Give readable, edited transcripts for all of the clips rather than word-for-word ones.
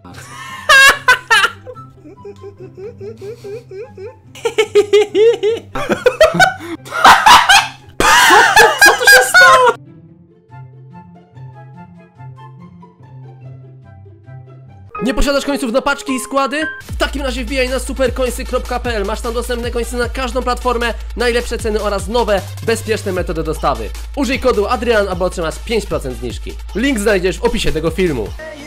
Bardzo. Co tu się stało? Nie posiadasz końców na paczki i składy? W takim razie wbijaj na supercoinsy.pl. Masz tam dostępne końce na każdą platformę, najlepsze ceny oraz nowe, bezpieczne metody dostawy. Użyj kodu Adrian, aby otrzymasz 5% zniżki. Link znajdziesz w opisie tego filmu.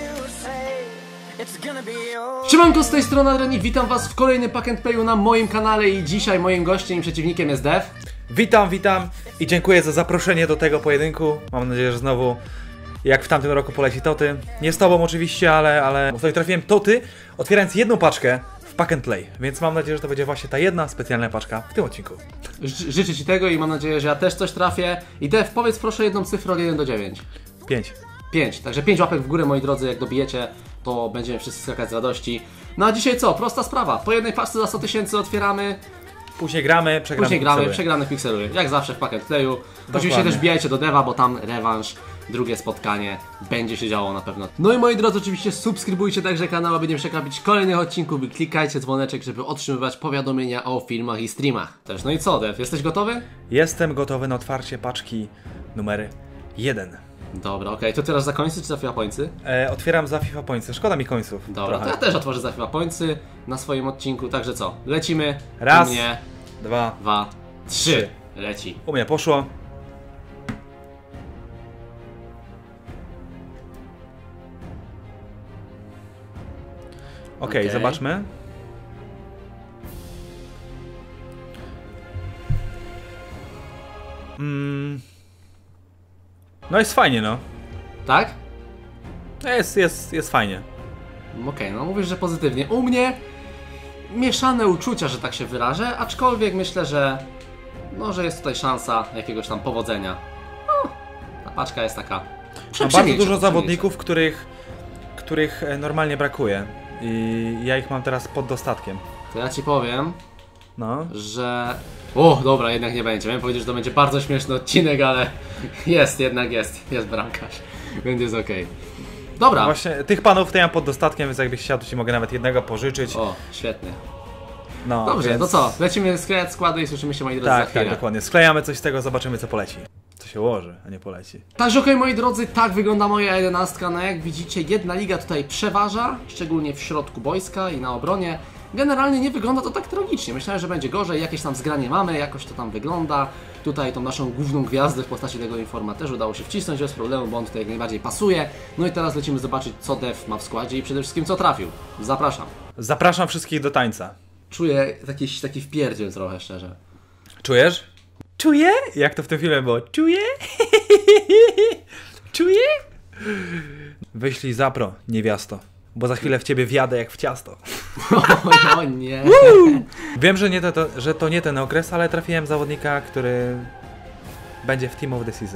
Siemanko, z tej strony Adrian i witam was w kolejnym Pack and Playu na moim kanale i dzisiaj moim gościem i przeciwnikiem jest Dev. Witam i dziękuję za zaproszenie do tego pojedynku. Mam nadzieję, że znowu jak w tamtym roku poleci Toty. Nie z tobą oczywiście, ale tutaj trafiłem Toty, otwierając jedną paczkę w Pack and Play. Więc mam nadzieję, że to będzie właśnie ta jedna specjalna paczka w tym odcinku. Życzę ci tego i mam nadzieję, że ja też coś trafię. I Dev, powiedz proszę jedną cyfrę od 1 do 9. 5. 5, także 5 łapek w górę, moi drodzy, jak dobijecie, to będziemy wszyscy skakać z radości. No a dzisiaj co? Prosta sprawa. Po jednej paczce za 100 000 otwieramy. Później gramy, przegramy pikseluje. Jak zawsze w Pack and Playu. Oczywiście też wbijajcie do Deva, bo tam rewanż, drugie spotkanie będzie się działo na pewno. No i moi drodzy, oczywiście subskrybujcie także kanał, aby nie przegapić kolejnych odcinków i klikajcie dzwoneczek, żeby otrzymywać powiadomienia o filmach i streamach też. No i co, Dev? Jesteś gotowy? Jestem gotowy na otwarcie paczki numer 1. Dobra, okej. To teraz za końcy czy za FIFA Pointsy? Otwieram za FIFA Pointsy, szkoda mi końców. Dobra, trochę. to ja też otworzę za FIFA Pointsy na swoim odcinku, także co? Lecimy. Raz, U mnie, 2, 3. Leci. U mnie poszło. Okej, zobaczmy. No jest fajnie, no. Tak? Jest fajnie. Okej, no mówisz, że pozytywnie. U mnie mieszane uczucia, że tak się wyrażę, aczkolwiek myślę, że no, że jest tutaj szansa jakiegoś tam powodzenia. No, ta paczka jest taka Mam bardzo dużo zawodników, których normalnie brakuje. I ja ich mam teraz pod dostatkiem. To ja ci powiem, No. że... O, dobra, jednak nie będzie. Miałem powiedzieć, że to będzie bardzo śmieszny odcinek, ale jednak jest bramkarz. Będzie z okej. Dobra. No właśnie, tych panów to ja mam pod dostatkiem, więc jakbyś chciał, to ci mogę nawet jednego pożyczyć. O, świetnie. No, Dobrze, więc... to co? Lecimy sklejać składy i słyszymy się, moi drodzy, za chwilę. Tak, dokładnie. Sklejamy coś z tego, zobaczymy co poleci. Co się ułoży, a nie poleci. Także okej, moi drodzy, tak wygląda moja 11. No jak widzicie, jedna liga tutaj przeważa, szczególnie w środku boiska i na obronie. Generalnie nie wygląda to tak tragicznie. Myślałem, że będzie gorzej, jakieś tam zgranie mamy, jakoś to tam wygląda. Tutaj tą naszą główną gwiazdę w postaci tego Informa też udało się wcisnąć bez problemu, bo on tutaj jak najbardziej pasuje. No i teraz lecimy zobaczyć, co Dev ma w składzie i przede wszystkim co trafił. Zapraszam. Zapraszam wszystkich do tańca. Czuję taki wpierdziel trochę, szczerze. Czujesz? Czuję? Jak to w tym filmie było? Czuję? Czuję? Wyślij zapro, niewiasto. Bo za chwilę w ciebie wjadę jak w ciasto. O nie. Wiem, że to nie ten okres, ale trafiłem zawodnika, który będzie w Team of the Season.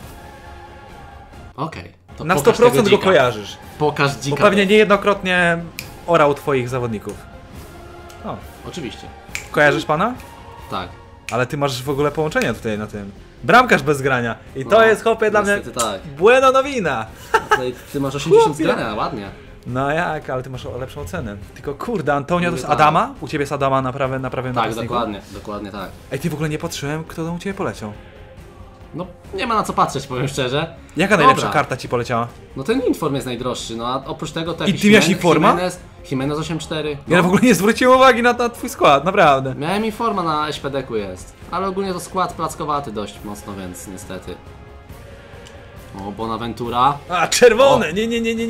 Okej. Na 100% go kojarzysz. Pokaż dzika. Bo pewnie niejednokrotnie orał twoich zawodników. O. Oczywiście. Kojarzysz pana? Tak. Ale ty masz w ogóle połączenie tutaj na tym. Bramkarz bez grania. I to jest, chłopie, dla mnie tak. buena nowina. Ty masz 80 zgrania, ładnie. No jak, ale ty masz lepszą ocenę. Tylko kurde, Antonio to jest Adama? U ciebie jest Adama na prawym Tak, dokładnie tak. Ej, ty w ogóle nie patrzyłem, kto u ciebie poleciał. No, nie ma na co patrzeć, powiem szczerze. Jaka najlepsza karta ci poleciała? No ten Inform jest najdroższy, no a oprócz tego to I ty miałeś Informa? Jimenez 8-4. Ja w ogóle nie zwróciłem uwagi na twój skład, naprawdę. Miałem Informa na SPD-ku jest. Ale ogólnie to skład plackowaty dość mocno, więc niestety. O, Bonaventura. A, czerwone! Nie.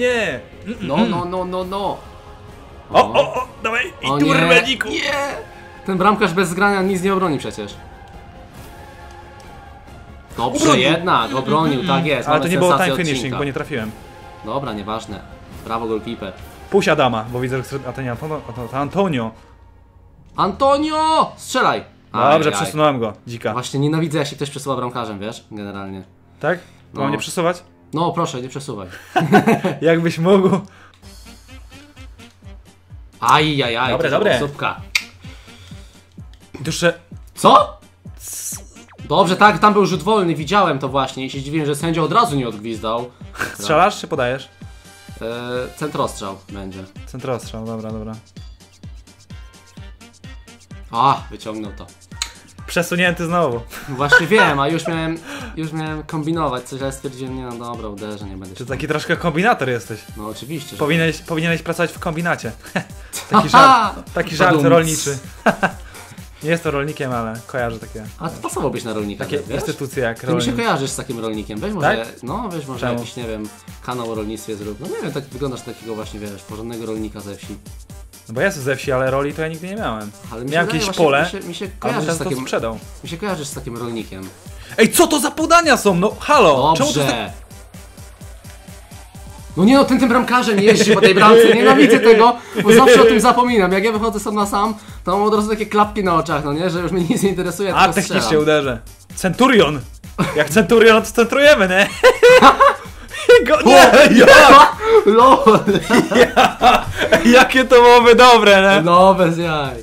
No. O, dawaj! I turmeniku! Nie! Ten bramkarz bez zgrania nic nie obroni przecież. Dobrze, obronił. jednak, obronił, tak jest. Ale to nie było time finishing, odcinka. bo nie trafiłem. Dobra, nieważne. Brawo, goalkeeper. Puść Adama, bo widzę, że to nie Antonio. Antonio! Strzelaj! Dobrze, przesunąłem go, dzika. Właśnie nienawidzę, jak się ktoś przesuwa bramkarzem, wiesz? Generalnie. Tak? No. Mam nie przesuwać? No proszę, nie przesuwaj. Jakbyś mógł. Ajajaj, dobre. Zupka. Jeszcze... Co? Dobrze, tak, tam był rzut wolny, widziałem to właśnie i się zdziwiłem, że sędzia od razu nie odgwizdał. Strzelasz czy podajesz? Centrostrzał będzie. Centrostrzał, dobra, dobra. A, wyciągnął to. Przesunięty znowu. Właśnie wiem, a już miałem kombinować coś, ale stwierdziłem, nie no dobra, uderzę, nie będę Czy się... taki troszkę kombinator jesteś? No oczywiście, że... Powinieneś pracować w kombinacie. Taki żart rolniczy. Nie jestem rolnikiem, ale kojarzę takie... A ty pasowałbyś na rolnika, Takie wiesz? instytucje jak Ty mi się rolnik. kojarzysz z takim rolnikiem, weź może, Tak? no weź może Czemu? jakiś, nie wiem, kanał o rolnictwie zrób. No nie wiem, tak wyglądasz takiego właśnie, wiesz, porządnego rolnika ze wsi. No bo ja jestem ze wsi, ale roli to ja nigdy nie miałem. Ale mi się Miałem wydaje jakieś właśnie, pole, mi się a kojarzysz teraz z to takim, sprzedał. mi się kojarzysz z takim rolnikiem. Ej, co to za podania są? No halo! Czemu to jest tak... Dobrze! No nie no, tym bramkarzem jeździ po tej bramce, nienawidzę tego, bo zawsze o tym zapominam. Jak ja wychodzę sam na sam, to mam od razu takie klapki na oczach, no nie, że już mnie nic nie interesuje, A, tylko technicznie strzelam. uderzę. Centurion! Jak Centurion, to centrujemy, nie? Nie, jak? LOL! Jakie to byłoby dobre, nie? No, bez jaj.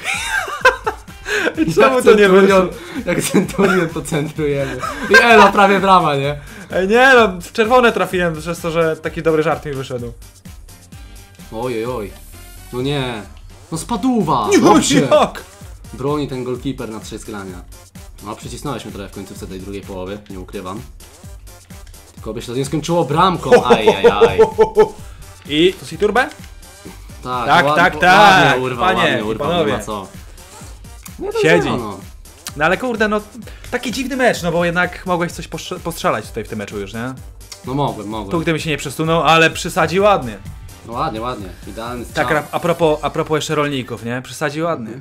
Czemu to nie wyszło? Jak Centurion to centrujemy. I elo, prawie brama, nie? Ej, nie no, w czerwone trafiłem przez to, że taki dobry żart mi wyszedł. Oj, oj. No nie. No spadówa! Nie Dobrze. jak? Broni ten goalkeeper na 3 grania. No przycisnąłeś mnie trochę w końcówce tej drugiej połowy, nie ukrywam. Tylko by się to nie skończyło bramką, ajajaj. I to si turbę? Tak, Tak, ładnie, tak, tak, ładnie urwał, panie ładnie urwał, nie panowie. ma co. Nie, to Siedzi. zero, no. No ale kurde, no taki dziwny mecz, no bo jednak mogłeś coś postrzelać tutaj w tym meczu już, nie? No mogłem. Tu gdybym się nie przesunął, ale przysadzi ładnie. No ładnie, ładnie. Idealny strzał. Tak, a propos jeszcze rolników, nie? Przysadzi ładnie.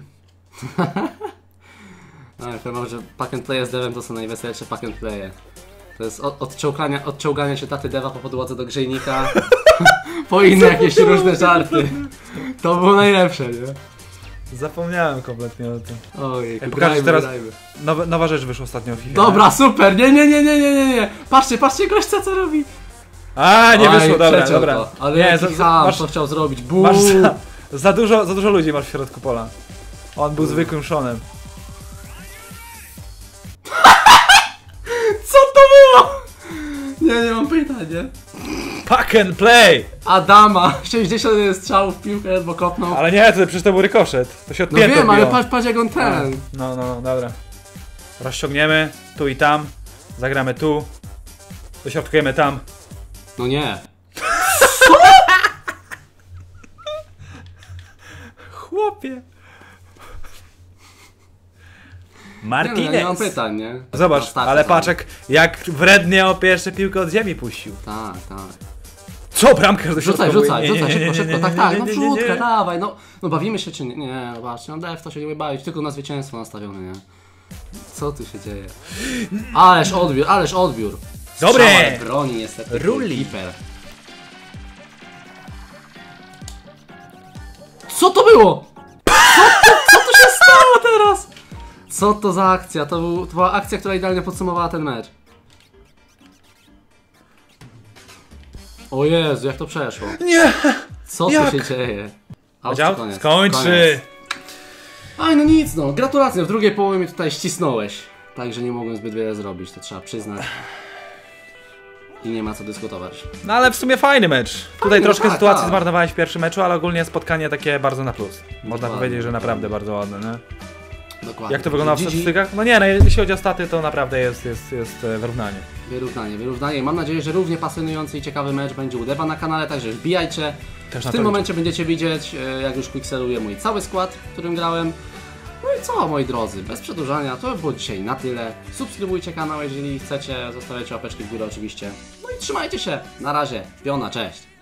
No, ja powiem, że pack and play z devem to są najweselsze pack and playe. To jest odciągania się taty dewa po podłodze do grzejnika, po inne jakieś różne żarty. To było najlepsze, nie? Zapomniałem kompletnie o tym. Ojej, Ej, pokażę grajmy, teraz. grajmy. Nowa rzecz wyszła ostatnio w FIFA. Dobra, super! Nie. Patrzcie gościa co robi. A, nie Oj, wyszło, dobra, przeciął dobra. To. Ale Nie, jaki ham, masz, co chciał zrobić? Buu. masz za dużo ludzi masz w środku pola. On był zwykłym Seanem. Co to było? Nie mam pytań, nie? Pack and play! Adama, 61 strzałów w piłkę, bo kopnął. Ale nie, to przecież to był rykoszet. To się od No pięty wiem, ale odbiło. patrz jak on ten. No, dobra. Rozciągniemy tu i tam. Zagramy tu. Dośrodkujemy tam. No nie. Chłopie. Nie, Martinez. no, ja nie mam pytań, nie? Zobacz, Ostatnio ale tam. paczek jak wrednie o pierwsze piłkę od ziemi puścił. Tak. Co, bramkarz do środka? Rzucaj, Nie, szybko, nie, tak, no nie, wrzutkę, dawaj, no bawimy się czy nie? Nie, no patrz, no def to się nie umie bawić, tylko na zwycięstwo nastawiony, nie? Co tu się dzieje? Ależ odbiór. Dobre! Strzał, ale broni niestety. Ruli. Keeper. Co to było? Co tu się stało teraz? Co to za akcja? To była akcja, która idealnie podsumowała ten mecz. O Jezu, jak to przeszło? Nie! Co Jak? tu się dzieje? Powiedział? Koniec. Skończy! Aj, no nic, no. Gratulacje, w drugiej połowie mnie tutaj ścisnąłeś. Także nie mogłem zbyt wiele zrobić, to trzeba przyznać. I nie ma co dyskutować. No ale w sumie fajny mecz. Tutaj troszkę tak, sytuacji tak. zmarnowałeś w pierwszym meczu, ale ogólnie spotkanie takie bardzo na plus. Można Dokładnie, powiedzieć, że naprawdę bardzo ładne, nie? Dokładnie. Jak to wygląda w GG. statystykach? No nie, no jeśli chodzi o staty, to naprawdę jest wyrównanie. Wyrównanie. Mam nadzieję, że równie pasjonujący i ciekawy mecz będzie u Dewa na kanale, także wbijajcie. Też W na tym to momencie będziecie widzieć, jak już quickseluję mój cały skład, w którym grałem. No i co, moi drodzy, bez przedłużania, to by było dzisiaj na tyle. Subskrybujcie kanał, jeżeli chcecie, zostawiajcie łapeczki w górę oczywiście. No i trzymajcie się, na razie, piona, cześć!